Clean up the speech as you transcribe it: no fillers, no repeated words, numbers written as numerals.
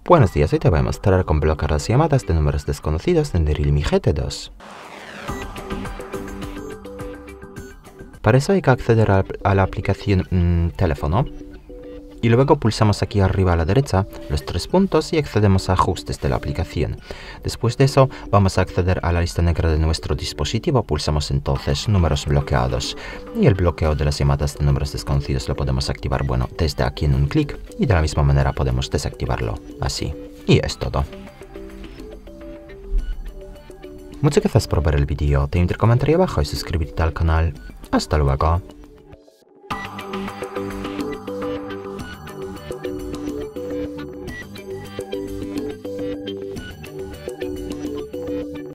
Buenos días, hoy te voy a mostrar cómo bloquear las llamadas de números desconocidos en el Realme GT2. Para eso hay que acceder a la aplicación teléfono y luego pulsamos aquí arriba a la derecha los tres puntos y accedemos a ajustes de la aplicación. Después de eso vamos a acceder a la lista negra de nuestro dispositivo, pulsamos entonces números bloqueados y el bloqueo de las llamadas de números desconocidos lo podemos activar, bueno, desde aquí en un clic, y de la misma manera podemos desactivarlo, así. Y es todo. Muchas gracias por ver el vídeo, te invito a comentar abajo y suscribirte al canal. Hasta luego.